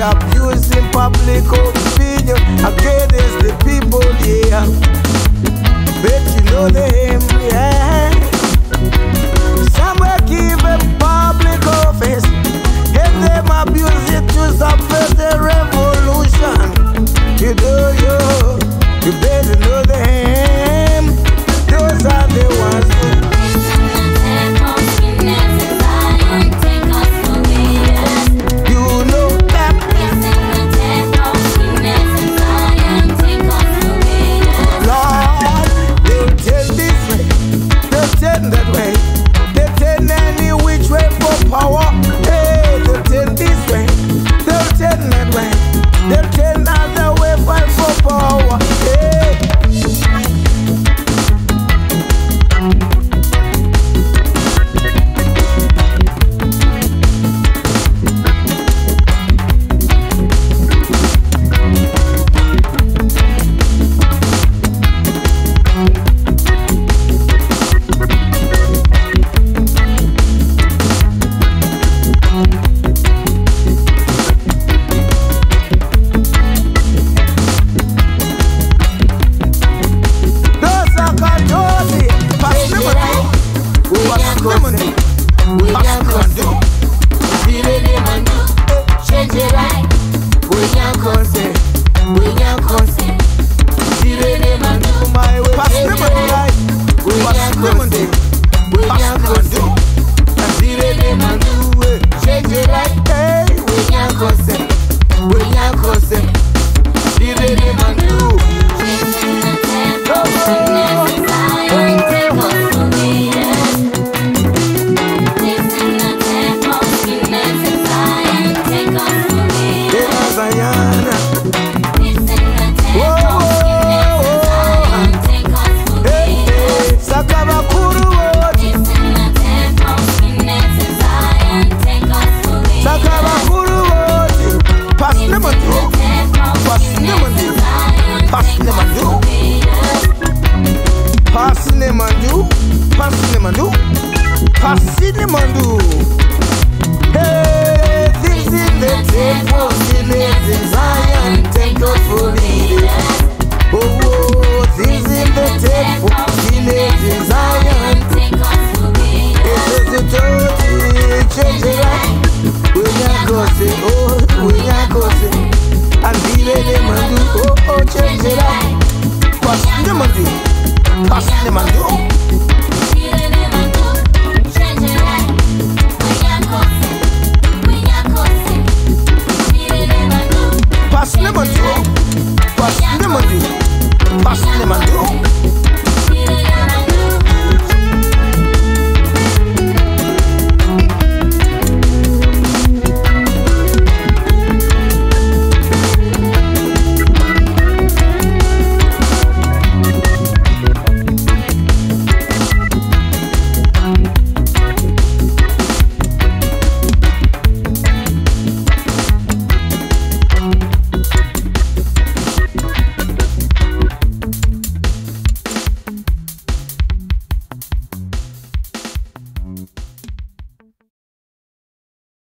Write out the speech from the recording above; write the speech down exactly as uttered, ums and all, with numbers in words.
abusing public opinion against the people, yeah. Bet you know them, yeah. Somewhere give them public office, get them abuse it to suppress the revolution. You know you, you better know them. Those are the ones who that way. They turn any which way for power. Hey, they turn this way. They'll turn that way. They'll turn other way fight for power. Hey. Pass them and do, pass them and do.